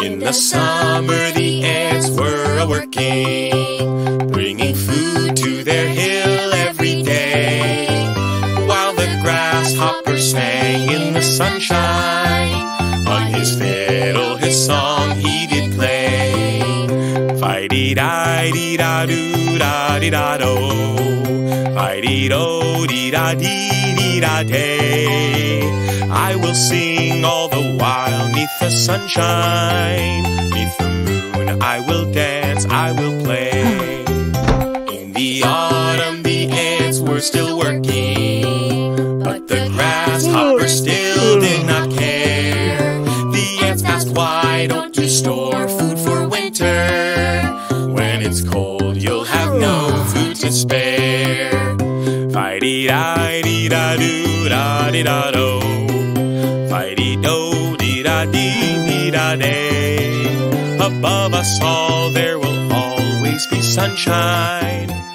In the summer the ants were a-working, bringing food to their hill every day, while the grasshopper sang in the sunshine. On his fiddle his song he did play. Fi-dee-di-dee-da-doo-da-dee-da-do, Fi-dee-do-dee-da-dee-dee-da-day. I will sing all the while neath the sunshine. Neath the moon I will dance, I will play. In the autumn the ants were still working, but the grasshopper still did not care. The ants asked, why don't you store food for winter? When it's cold you'll have no food to spare. Fi-dee-di-dee-da-doo-da-dee-da-do, Fi-dee-do-dee-da-dee-dee-da-day. Above us all there will always be sunshine.